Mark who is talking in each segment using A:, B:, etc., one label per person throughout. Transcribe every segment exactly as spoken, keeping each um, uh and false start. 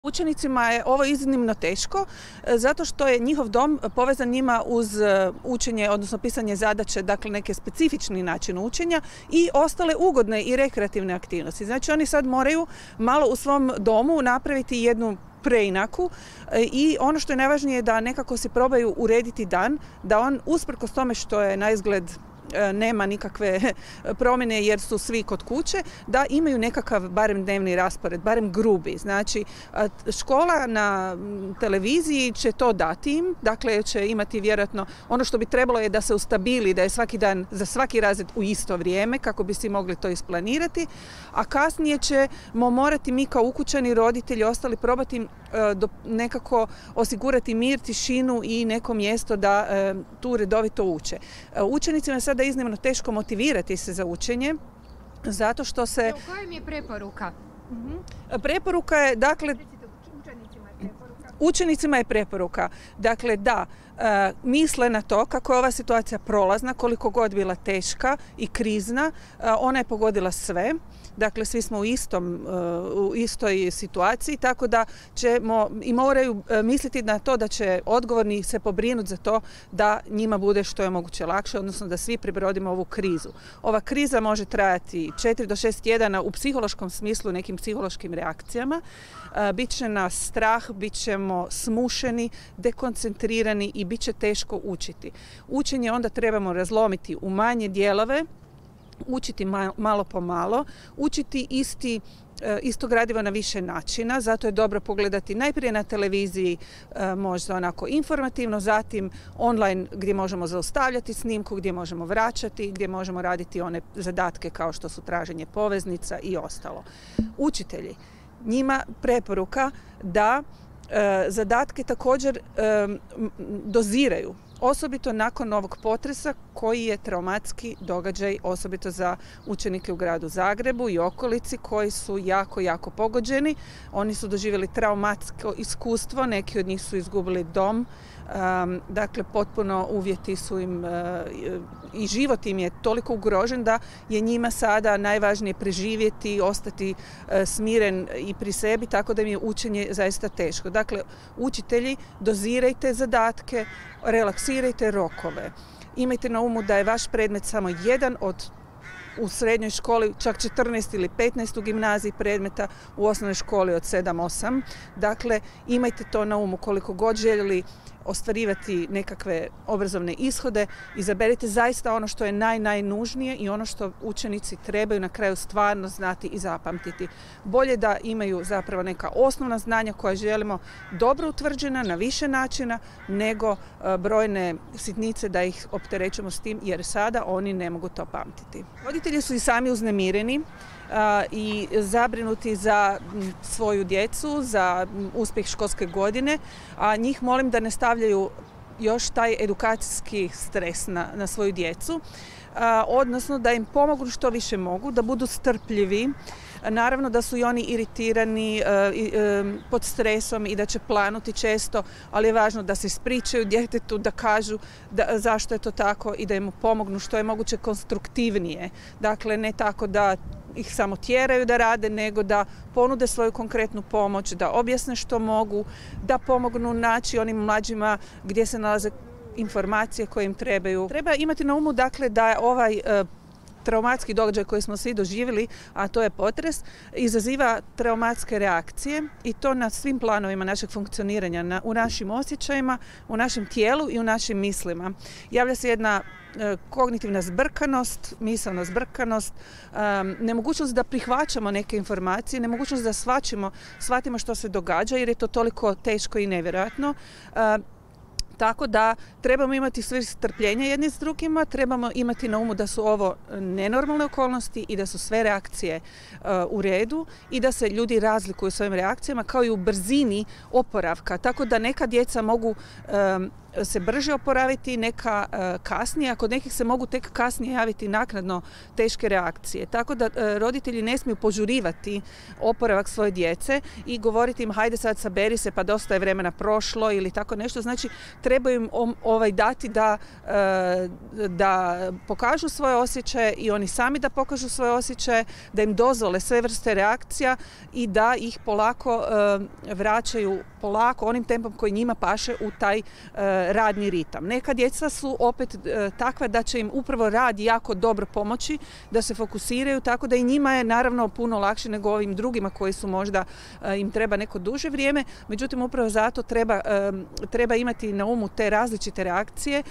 A: Učenicima je ovo iznimno teško zato što je njihov dom povezan njima uz učenje, odnosno pisanje zadaće, dakle neki specifični način učenja i ostale ugodne i rekreativne aktivnosti. Znači oni sad moraju malo u svom domu napraviti jednu preinaku i ono što je najvažnije je da nekako se probaju urediti dan, da on usprkos tome što je naizgled nema nikakve promjene jer su svi kod kuće, da imaju nekakav barem dnevni raspored, barem grubi. Znači, škola na televiziji će to dati im, dakle će imati vjerojatno, ono što bi trebalo je da se ustabili, da je svaki dan za svaki razred u isto vrijeme, kako bi si mogli to isplanirati, a kasnije ćemo morati mi kao ukućani, roditelji, ostali probati nekako osigurati mir, tišinu i neko mjesto da tu redovito uče. Učenicima je sada iznimno teško motivirati se za učenje, zato što se...
B: U kojem je preporuka?
A: Preporuka je, dakle... Učenicima je preporuka. Dakle, da, misle na to kako je ova situacija prolazna, koliko god bila teška i krizna, ona je pogodila sve. Dakle, svi smo u, istom, u istoj situaciji, tako da ćemo i moraju misliti na to da će odgovorni se pobrinuti za to da njima bude što je moguće lakše, odnosno da svi prebrodimo ovu krizu. Ova kriza može trajati četiri do šest tjedana u psihološkom smislu, nekim psihološkim reakcijama. Biće nas strah, bit ćemo smušeni, dekoncentrirani i bit će teško učiti. Učenje onda trebamo razlomiti u manje dijelove, učiti malo po malo, učiti isti, isto gradivo na više načina, zato je dobro pogledati najprije na televiziji možda onako informativno, zatim online gdje možemo zaustavljati snimku, gdje možemo vraćati, gdje možemo raditi one zadatke kao što su traženje poveznica i ostalo. Učitelji, njima preporuka da e, zadatke također e, doziraju, osobito nakon ovog potresa koji je traumatski događaj, osobito za učenike u gradu Zagrebu i okolici koji su jako, jako pogođeni. Oni su doživjeli traumatsko iskustvo, neki od njih su izgubili dom, um, dakle potpuno uvjeti su im uh, i život im je toliko ugrožen da je njima sada najvažnije preživjeti, ostati uh, smiren i pri sebi, tako da im je učenje zaista teško. Dakle, učitelji, dozirajte zadatke, relaksirajte rokove. Imajte na umu da je vaš predmet samo jedan od u srednjoj školi čak četrnaest ili petnaest u gimnaziji predmeta, u osnovnoj školi od sedam osam. Dakle, imajte to na umu koliko god željeli ostvarivati nekakve obrazovne ishode, izaberite zaista ono što je naj, najnužnije i ono što učenici trebaju na kraju stvarno znati i zapamtiti. Bolje da imaju zapravo neka osnovna znanja koja želimo dobro utvrđena na više načina nego brojne sitnice da ih opterećujemo s tim jer sada oni ne mogu to pamtiti. Roditelji su i sami uznemireni i zabrinuti za svoju djecu, za uspjeh školske godine, a njih molim da ne stavljaju još taj edukacijski stres na, na svoju djecu, a, odnosno da im pomognu što više mogu, da budu strpljivi. Naravno da su i oni iritirani, e, e, pod stresom i da će planuti često, ali je važno da se ispričaju djetetu, da kažu da, zašto je to tako i da im pomognu što je moguće konstruktivnije. Dakle, ne tako da ih samo tjeraju da rade, nego da ponude svoju konkretnu pomoć, da objasne što mogu, da pomognu naći onim mlađima gdje se nalaze informacije koje im trebaju. Treba imati na umu dakle da je ovaj e, traumatski događaj koji smo svi doživjeli, a to je potres, izaziva traumatske reakcije i to na svim planovima našeg funkcioniranja, na, u našim osjećajima, u našem tijelu i u našim mislima. Javlja se jedna e, kognitivna zbrkanost, misalna zbrkanost, e, nemogućnost da prihvaćamo neke informacije, nemogućnost da shvaćimo, shvatimo što se događa jer je to toliko teško i nevjerojatno. E, Tako da trebamo imati sve strpljenje jedni s drugima, trebamo imati na umu da su ovo nenormalne okolnosti i da su sve reakcije uh, u redu i da se ljudi razlikuju svojim reakcijama kao i u brzini oporavka. Tako da neka djeca mogu um, se brže oporaviti, neka uh, kasnije, a kod nekih se mogu tek kasnije javiti naknadno teške reakcije. Tako da uh, roditelji ne smiju požurivati oporavak svoje djece i govoriti im hajde sad saberi se pa dosta je vremena prošlo ili tako nešto. Znači, treba im ovaj dati da, da pokažu svoje osjećaje i oni sami da pokažu svoje osjećaje, da im dozvole sve vrste reakcija i da ih polako vraćaju polako onim tempom koji njima paše u taj radni ritam. Neka djeca su opet takva da će im upravo rad jako dobro pomoći da se fokusiraju, tako da i njima je naravno puno lakše nego ovim drugima koji su možda im treba neko duže vrijeme. Međutim, upravo zato treba, treba imati na umu te različite reakcije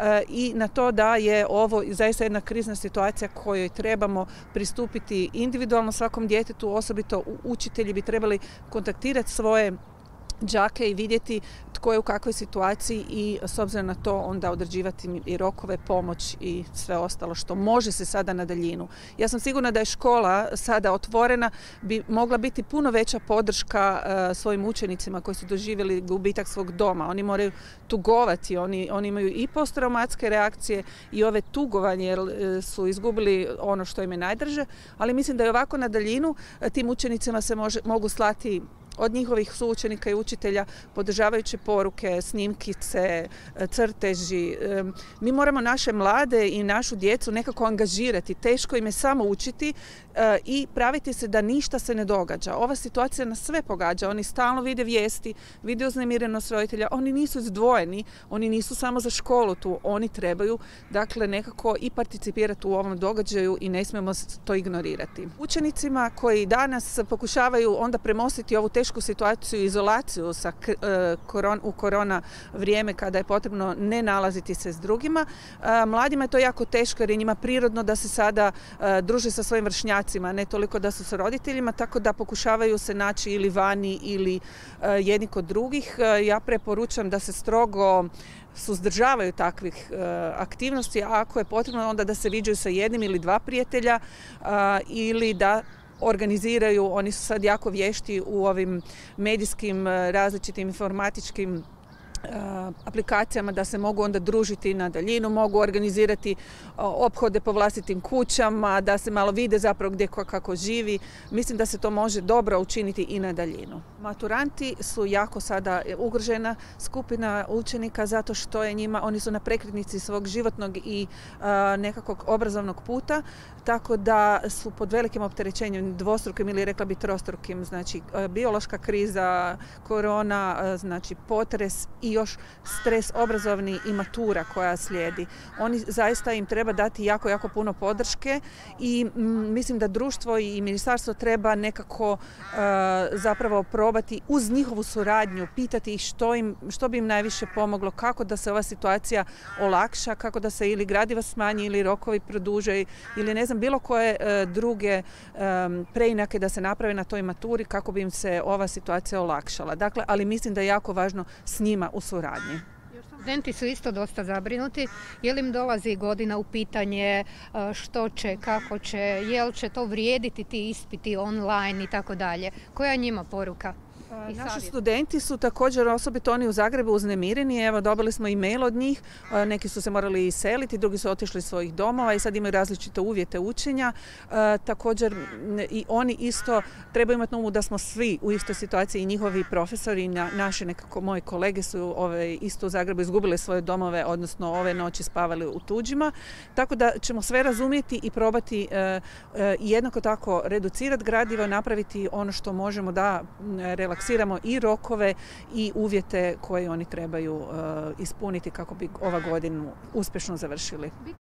A: i na to da je ovo zaista jedna krizna situacija kojoj trebamo pristupiti individualno svakom djetetu, osobito učitelji bi trebali kontaktirati svoje đake i vidjeti tko je u kakvoj situaciji i s obzirom na to onda određivati i rokove, pomoć i sve ostalo što može se sada na daljinu. Ja sam sigurna da je škola sada otvorena, bi mogla biti puno veća podrška uh, svojim učenicima koji su doživjeli gubitak svog doma. Oni moraju tugovati, oni, oni imaju i posttraumatske reakcije i ove tugovanje jer uh, su izgubili ono što im je najdraže, ali mislim da je ovako na daljinu uh, tim učenicima se može, mogu slati od njihovih suučenika i učitelja podržavajuće poruke, snimkice, crteži. Mi moramo naše mlade i našu djecu nekako angažirati. Teško im je samo učiti i praviti se da ništa se ne događa. Ova situacija nas sve pogađa. Oni stalno vide vijesti, vide uznemirenost roditelja. Oni nisu izdvojeni, oni nisu samo za školu tu. Oni trebaju dakle nekako i participirati u ovom događaju i ne smijemo to ignorirati. Učenicima koji danas pokušavaju onda premostiti ovu tešku situaciju i izolaciju sa, koron, u korona vrijeme kada je potrebno ne nalaziti se s drugima. Mladima je to jako teško jer je njima prirodno da se sada druže sa svojim vršnjacima, ne toliko da su sa roditeljima, tako da pokušavaju se naći ili vani ili jedni kod drugih. Ja preporučam da se strogo suzdržavaju takvih uh, aktivnosti, a ako je potrebno onda da se viđaju sa jednim ili dva prijatelja uh, ili da organiziraju, oni su sad jako vješti u ovim medijskim različitim informatičkim aplikacijama da se mogu onda družiti na daljinu, mogu organizirati ophode po vlastitim kućama, da se malo vide zapravo gdje kako živi. Mislim da se to može dobro učiniti i na daljinu. Maturanti su jako sada ugrožena skupina učenika zato što je njima, oni su na prekretnici svog životnog i nekakvog obrazovnog puta, tako da su pod velikim opterećenjem dvostrukim ili rekla bi trostrukim, znači biološka kriza, korona, znači potres i još stres obrazovni i matura koja slijedi. Oni zaista im treba dati jako, jako puno podrške i m, mislim da društvo i ministarstvo treba nekako uh, zapravo probati uz njihovu suradnju, pitati ih što, im, što bi im najviše pomoglo, kako da se ova situacija olakša, kako da se ili gradiva smanji ili rokovi produže ili ne znam, bilo koje uh, druge um, preinake da se naprave na toj maturi kako bi im se ova situacija olakšala. Dakle, ali mislim da je jako važno s njima u suradnji.
B: Studenti su isto dosta zabrinuti. Je li im dolazi godina u pitanje što će, kako će, je li će to vrijediti ti ispiti online i tako dalje? Koja je njima poruka?
A: Naši studenti su također, osobito oni u Zagrebu, uznemireni. Evo, dobili smo e-mail od njih. Neki su se morali iseliti, drugi su otišli iz svojih domova i sad imaju različite uvjete učenja. Također i oni isto trebaju imati na umu da smo svi u istoj situaciji i njihovi profesori i naši nekako moji kolege su ove, isto u Zagrebu izgubili svoje domove, odnosno ove noći spavali u tuđima. Tako da ćemo sve razumjeti i probati jednako tako reducirati gradivo, napraviti ono što možemo da relaksiramo i rokove i uvjete koje oni trebaju uh, ispuniti kako bi ova godinu uspješno završili.